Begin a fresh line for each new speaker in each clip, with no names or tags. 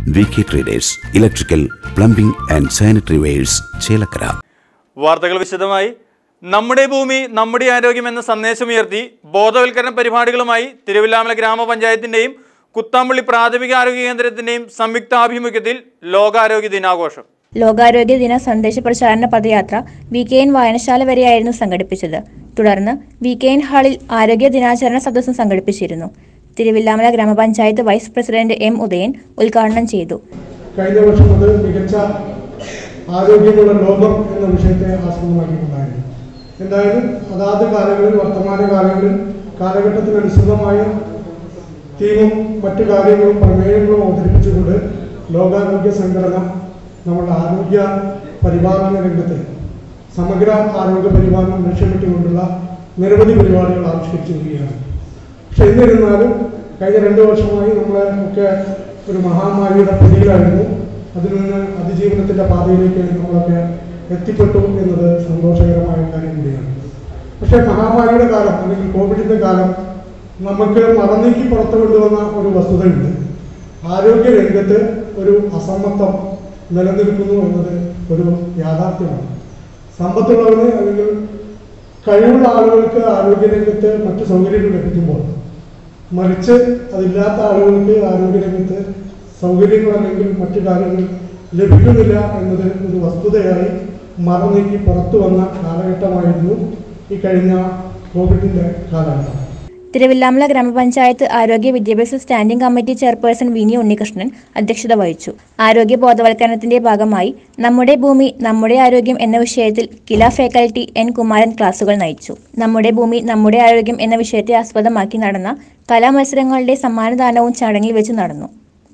VK Traders, Electrical, Plumbing and Sanitary Wares, Chelakkara.
വാർത്തകൾ വിശദമായി. നമ്മുടെ ഭൂമി നമ്മുടെ ആരോഗ്യം എന്ന സന്ദേശമുയർത്തി ബോധവൽക്കരണ പരിപാടികളുമായി തിരുവില്ലാമല ഗ്രാമപഞ്ചായത്തിന്റെയും കുത്താമ്പള്ളി പ്രാഥമിക ആരോഗ്യ കേന്ദ്രത്തിന്റെയും സംയുക്താഭിമുഖ്യത്തിൽ ലോകാരോഗ്യ ദിനാഘോഷം.
ലോകാരോഗ്യ ദിന സന്ദേശ പ്രചാരണ പദയാത്ര VKN വായനശാല വരെയായിരുന്നു സംഘടിപ്പിച്ചത്. തുടർന്ന് VKN ഹാളിൽ ആരോഗ്യ ദിനാചരണ സദസ്സും സംഘടിപ്പിച്ചിരുന്നു. തിരുവില്ലാമല ഗ്രാമപഞ്ചായത്ത് വൈസ് പ്രസിഡന്റ് M. ഉദയൻ ഉദ്ഘാടനം ചെയ്തു.
കഴിഞ്ഞ വർഷം മുതൽ മികച്ച ആരോഗ്യമുള്ള ലോകം എന്ന വിഷയത്തെ ആസ്പദമാക്കിയിട്ടുണ്ടായിരുന്നു. എന്തായാലും അതാത് കാലങ്ങളിൽ വർത്തമാന കാലങ്ങളിൽ കാലഘട്ടത്തിനനുസൃതമായ തീമും മറ്റു കാര്യങ്ങളും പ്രമേയങ്ങളും അവതരിപ്പിച്ചുകൊണ്ട് ലോകാരോഗ്യ സംഘടന നമ്മുടെ ആരോഗ്യ പരിപാലന രംഗത്ത് സമഗ്ര ആരോഗ്യ പരിപാലനം ലക്ഷ്യമിട്ടുകൊണ്ടുള്ള നിരവധി പരിപാടികൾ ആവിഷ്കരിച്ചിരിക്കുകയാണ്. പക്ഷെ എന്നിരുന്നാലും കഴിഞ്ഞ 2 വർഷമായി നമ്മളെ ഒക്കെ ഒരു മഹാമാരിയുടെ പിടിയിലായിരുന്നു. അതിൽ നിന്ന് അതിജീവനത്തിൻ്റെ പാതയിലേക്ക് നമ്മളൊക്കെ എത്തിപ്പെട്ടു എന്നത് സന്തോഷകരമായ കാര്യം കൂടിയാണ്. പക്ഷേ മഹാമാരിയുടെ കാലം അല്ലെങ്കിൽ കോവിഡിൻ്റെ കാലം നമുക്ക് മറന്നീക്കി പുറത്തു കൊണ്ടുവന്ന ഒരു വസ്തുതയുണ്ട്. ആരോഗ്യ രംഗത്ത് ഒരു അസമത്വം നിലനിൽക്കുന്നു എന്നത് ഒരു യാഥാർത്ഥ്യമാണ്. സമ്പത്തുള്ളവന് അല്ലെങ്കിൽ കഴിവുള്ള ആളുകൾക്ക് ആരോഗ്യരംഗത്ത് മറ്റു സൗകര്യങ്ങൾ ലഭിക്കുമ്പോൾ മറിച്ച് അതില്ലാത്ത ആളുകൾക്ക് ആരോഗ്യരംഗത്ത് സൗകര്യങ്ങൾ അല്ലെങ്കിൽ മറ്റു കാര്യങ്ങൾ ലഭിക്കുന്നില്ല എന്നത് ഒരു വസ്തുതയായി മറന്നീക്കി പുറത്തു വന്ന കാലഘട്ടമായിരുന്നു ഈ കഴിഞ്ഞ കോവിഡിൻ്റെ കാലഘട്ടം.
തിരുവില്ലാമല ഗ്രാമപഞ്ചായത്ത് ആരോഗ്യ വിദ്യാഭ്യാസ standing committee chairperson Vini Unnikrishnan അധ്യക്ഷത വഹിച്ചു. ആരോഗ്യ ബോധവൽക്കരണത്തിന്റെ ഭാഗമായി നമ്മുടെ ഭൂമി നമ്മുടെ ആരോഗ്യം എന്ന വിഷയത്തിൽ കില ഫാക്കൽറ്റി N. കുമാരൻ ക്ലാസുകൾ നയിച്ചു. നമ്മുടെ ഭൂമി നമ്മുടെ ആരോഗ്യം എന്ന വിഷയത്തെ ആസ്പദമാക്കി നടന്ന കലാമത്സരങ്ങളുടെ സമ്മാനദാനവും ചടങ്ങിൽ വെച്ച് നടന്നു.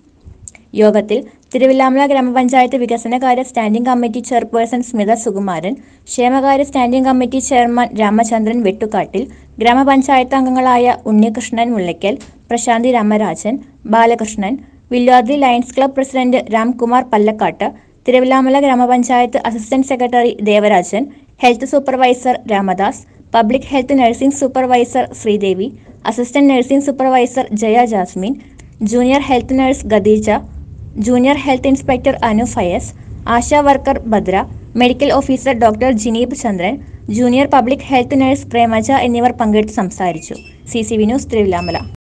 യോഗത്തിൽ തിരുവില്ലാമല ഗ്രാമപഞ്ചായത്ത് വികസനകാര്യ standing committee chairperson Smitha Sukumaran, ക്ഷേമകാര്യ standing committee chairman Ramachandran Vettukattil, ഗ്രാമപഞ്ചായത്ത് അംഗങ്ങളായ Unnikrishnan Mullakkal, Prasanthi Ramarajan, Balakrishnan, Vilwadri lions club president Ramkumar Pallakkattu, Thiruvillamala ഗ്രാമപഞ്ചായത്ത് assistant secretary Devarajan, health supervisor Ramadas, public health nursing supervisor Sreedevi, assistant nursing supervisor Jaya Jasmine, junior health nurse Khadija, junior health inspector Anu Fayas, Asha worker Bhadra, medical officer doctor Jineeb Chandran, junior public health nurse Premaja എന്നിവർ പങ്കെടുത്ത് സംസാരിച്ചു. CCV news Thiruvilwamala.